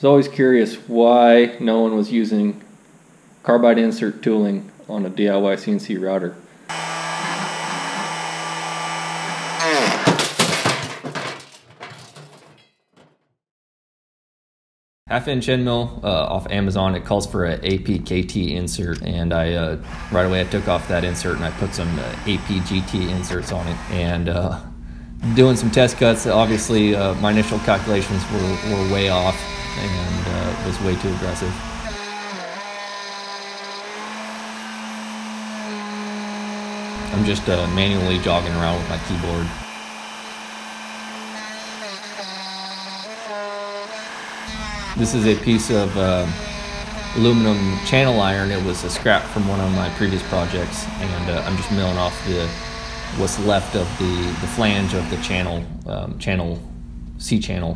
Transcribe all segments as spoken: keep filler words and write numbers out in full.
was always curious why no one was using carbide insert tooling on a D I Y C N C router. Half inch end mill uh, off Amazon. It calls for an A P K T insert, and I uh, right away I took off that insert and I put some uh, A P G T inserts on it. And uh, doing some test cuts, obviously uh, my initial calculations were, were way off and uh, was way too aggressive. I'm just uh, manually jogging around with my keyboard. This is a piece of uh, aluminum channel iron. It was a scrap from one of my previous projects, and uh, I'm just milling off the what's left of the, the flange of the channel, um, channel C channel.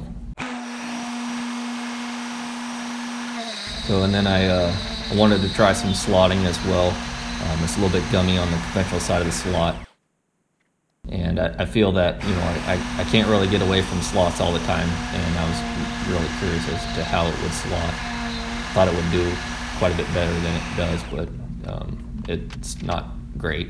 So, and then I, uh, I wanted to try some slotting as well. Um, it's a little bit gummy on the conventional side of the slot. And I, I feel that, you know, I, I can't really get away from slots all the time, and I was really curious as to how it would slot. Thought it would do quite a bit better than it does, but um, it's not great.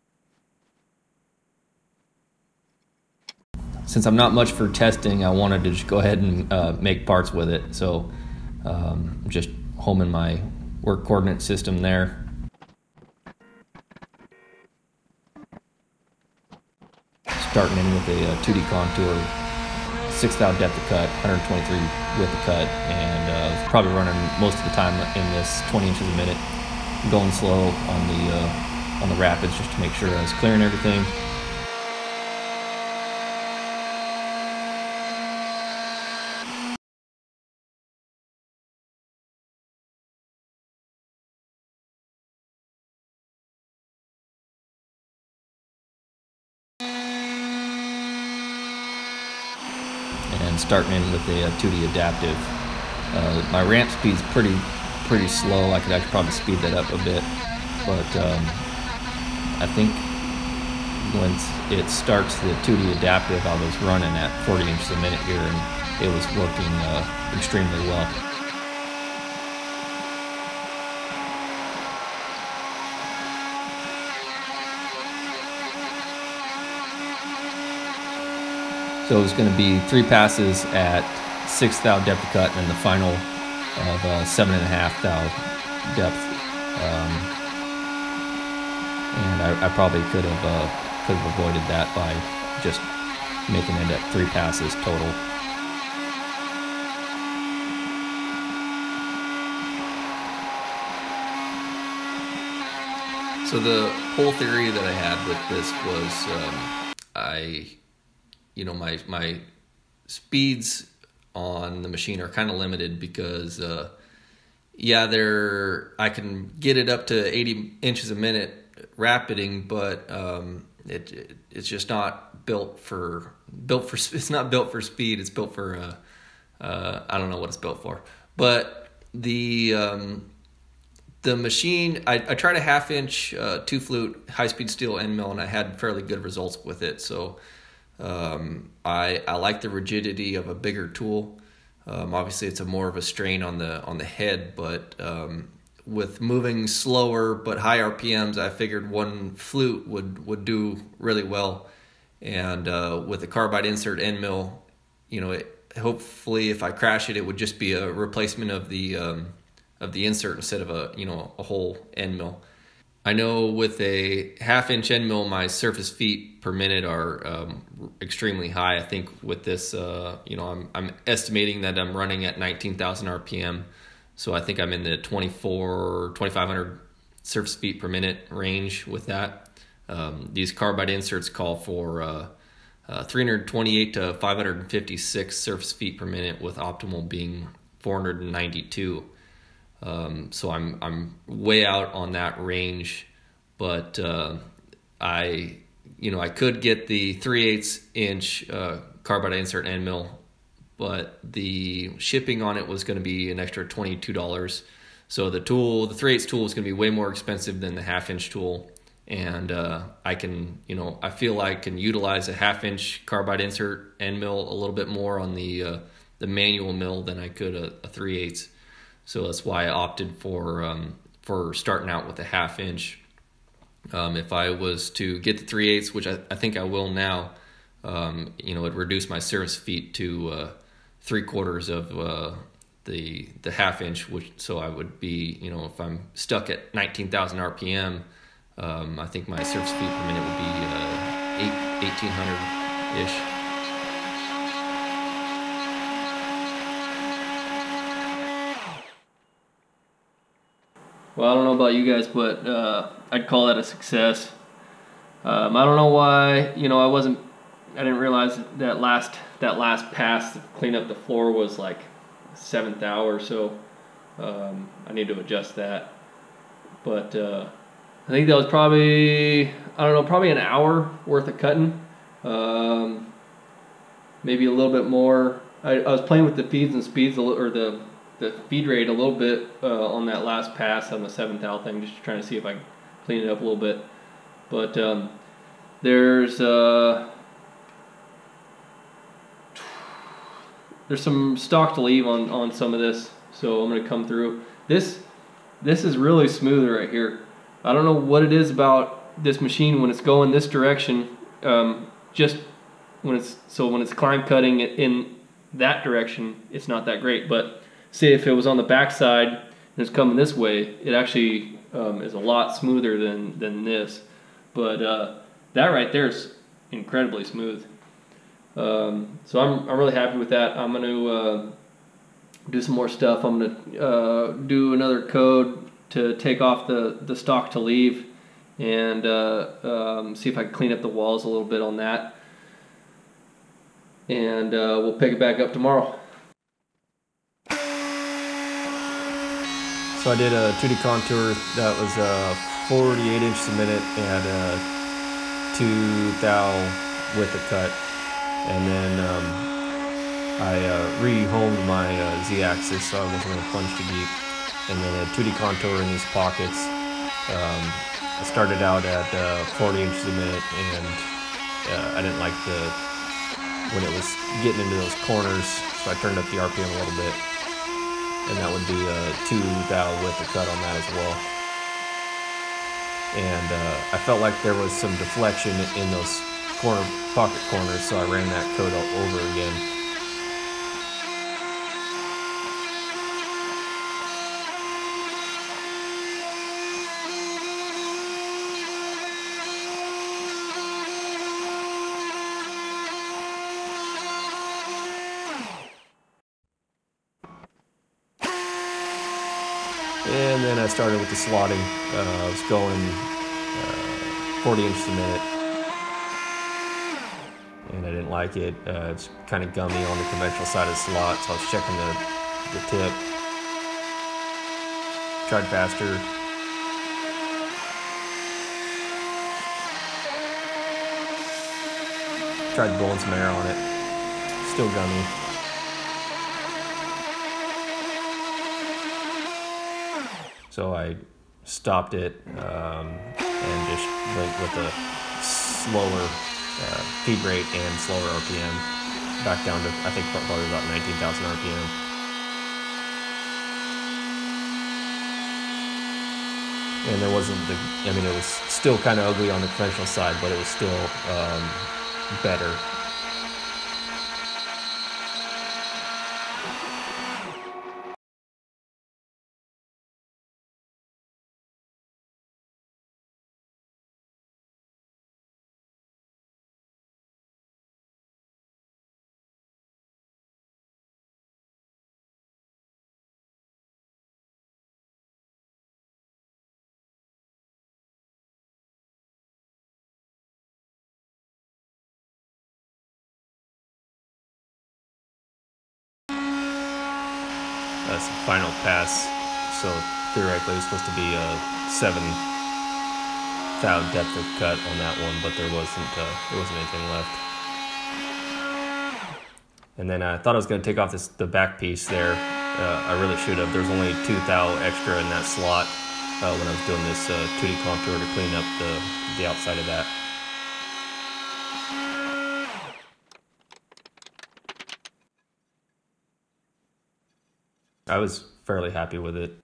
Since I'm not much for testing, I wanted to just go ahead and uh, make parts with it. So um, just homing my work coordinate system there. Starting in with a uh, two D contour, six thou depth of cut, one hundred twenty-three width of cut, and uh, probably running most of the time in this twenty inches a minute, going slow on the uh, on the rapids just to make sure I was clearing everything. And starting in with a, a two D adaptive. Uh, my ramp speed's pretty pretty slow. I could actually probably speed that up a bit, but um, I think once it starts the two D adaptive, I was running at forty inches a minute here, and it was working uh, extremely well. So it was going to be three passes at six thou depth of cut, and then the final of uh, seven and a half thou depth. Um, and I, I probably could have uh, could have avoided that by just making it at three passes total. So the whole theory that I had with this was um, I. You know, my my speeds on the machine are kind of limited because, uh, yeah, they're I can get it up to eighty inches a minute rapiding, but um, it, it it's just not built for built for it's not built for speed. It's built for uh, uh, I don't know what it's built for, but the um, the machine I, I tried a half inch uh, two flute high speed steel end mill, and I had fairly good results with it. So. Um, I, I like the rigidity of a bigger tool. Um, obviously it's a more of a strain on the, on the head, but, um, with moving slower, but high R P Ms, I figured one flute would, would do really well. And, uh, with the carbide insert end mill, you know, it, hopefully if I crash it, it would just be a replacement of the, um, of the insert instead of a, you know, a whole end mill. I know with a half inch end mill, my surface feet per minute are um, extremely high. I think with this, uh, you know, I'm, I'm estimating that I'm running at nineteen thousand R P M. So I think I'm in the twenty-four, twenty-five hundred surface feet per minute range with that. Um, these carbide inserts call for uh, uh, three hundred twenty-eight to five hundred fifty-six surface feet per minute, with optimal being four hundred ninety-two. Um, so I'm I'm way out on that range, but uh, I you know I could get the three eighths inch uh, carbide insert end mill, but the shipping on it was going to be an extra twenty-two dollars. So the tool, the three eighths tool, is going to be way more expensive than the half inch tool, and uh, I can you know I feel I can utilize a half inch carbide insert end mill a little bit more on the uh, the manual mill than I could a, a three eighths. So that's why I opted for um, for starting out with a half inch. Um, if I was to get the three eighths, which I, I think I will now, um, you know, it'd reduce my service feet to uh, three quarters of uh, the the half inch, which so I would be, you know, if I'm stuck at nineteen thousand R P M, um, I think my service feet per minute would be uh, eight, eighteen hundred ish. Well, I don't know about you guys, but uh, I'd call that a success. Um, I don't know why, you know, I wasn't, I didn't realize that last that last pass to clean up the floor was like seventh hour, so um, I need to adjust that. But uh, I think that was probably, I don't know, probably an hour worth of cutting, um, maybe a little bit more. I, I was playing with the feeds and speeds, a little, or the the feed rate a little bit uh, on that last pass on the seventh hour thing, just trying to see if I can clean it up a little bit. But um, there's uh, there's some stock to leave on, on some of this, so I'm gonna come through. This this is really smooth right here. I don't know what it is about this machine when it's going this direction. Um, just when it's so when it's climb cutting it in that direction, it's not that great. But say if it was on the back side and it's coming this way, it actually um, is a lot smoother than, than this. But uh, that right there is incredibly smooth. Um, so I'm, I'm really happy with that. I'm going to uh, do some more stuff. I'm going to uh, do another code to take off the, the stock to leave, and uh, um, see if I can clean up the walls a little bit on that. And uh, we'll pick it back up tomorrow. So I did a two D contour that was uh, forty-eight inches a minute and a two thou width of cut, and then um, I uh, re-homed my uh, Z-axis so I wasn't going to plunge too deep, and then a two D contour in these pockets. Um, I started out at uh, forty inches a minute, and uh, I didn't like the when it was getting into those corners, so I turned up the R P M a little bit. And that would be a two thou width of cut on that as well. And uh, I felt like there was some deflection in those corner pocket corners, so I ran that code over again. And then I started with the slotting. Uh, I was going uh, forty inches a minute, and I didn't like it. Uh, it's kind of gummy on the conventional side of the slot, so I was checking the, the tip. Tried faster. Tried blowing some air on it. Still gummy. So I stopped it um, and just went with a slower uh, feed rate and slower R P M, back down to I think probably about nineteen thousand R P M. And there wasn't the, I mean, it was still kind of ugly on the conventional side, but it was still um, better. That's the final pass, so theoretically it's supposed to be a seven thou depth of cut on that one, but there wasn't uh, there wasn't anything left. And then I thought I was going to take off this the back piece there. Uh, I really should have. There's only two thou extra in that slot uh, when I was doing this uh, two D contour to clean up the the outside of that. I was fairly happy with it.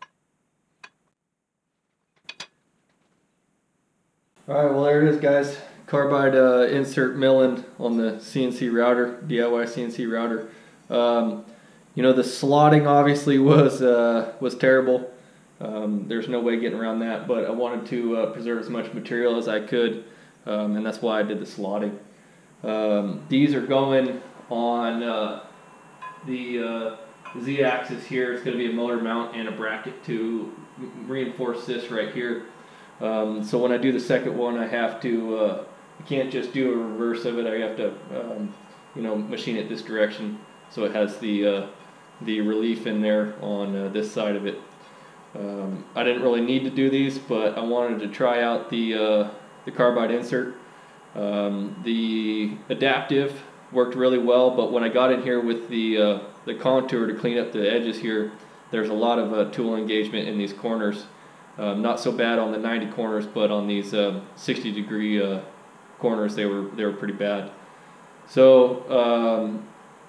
All right, well there it is, guys. Carbide uh, insert milling on the C N C router, D I Y C N C router. Um, you know, the slotting obviously was uh, was terrible. Um, there's no way getting around that, but I wanted to uh, preserve as much material as I could, um, and that's why I did the slotting. Um, these are going on uh, the uh, Z-axis here. It's going to be a motor mount and a bracket to reinforce this right here. Um, so when I do the second one, I have to, uh, I can't just do a reverse of it. I have to, um, you know, machine it this direction so it has the uh, the relief in there on uh, this side of it. Um, I didn't really need to do these, but I wanted to try out the uh, the carbide insert. Um, the adaptive worked really well, but when I got in here with the uh, the contour to clean up the edges here, there's a lot of uh, tool engagement in these corners. Um, not so bad on the ninety corners, but on these um, sixty degree uh, corners, they were they were pretty bad. So um,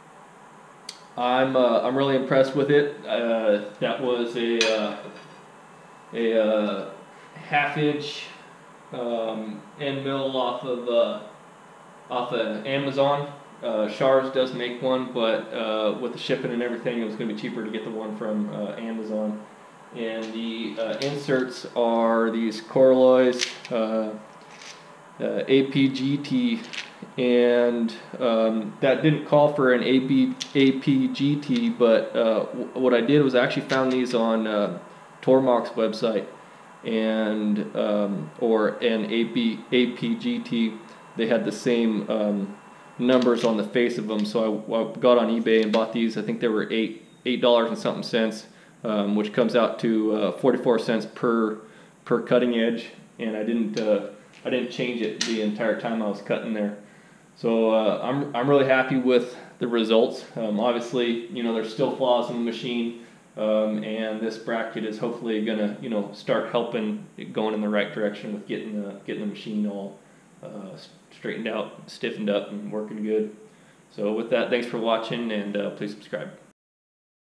I'm uh, I'm really impressed with it. Uh, that was a uh, a uh, half inch um, end mill off of uh, off of Amazon. Uh, Shars does make one, but uh, with the shipping and everything, it was going to be cheaper to get the one from uh, Amazon. And the uh, inserts are these Corloys uh, uh, A P G T, and um, that didn't call for an A P G T, but uh, what I did was I actually found these on uh, Tormach's website, and um, or an A P G T. They had the same um, numbers on the face of them, so I, I got on eBay and bought these. I think they were eight eight dollars and something cents. Um, which comes out to uh, forty-four cents per per cutting edge, and I didn't uh, I didn't change it the entire time I was cutting there. So uh, I'm I'm really happy with the results. Um, obviously, you know, there's still flaws in the machine, um, and this bracket is hopefully gonna, you know, start helping it going in the right direction with getting the getting the machine all uh, straightened out, stiffened up, and working good. So with that, thanks for watching, and uh, please subscribe.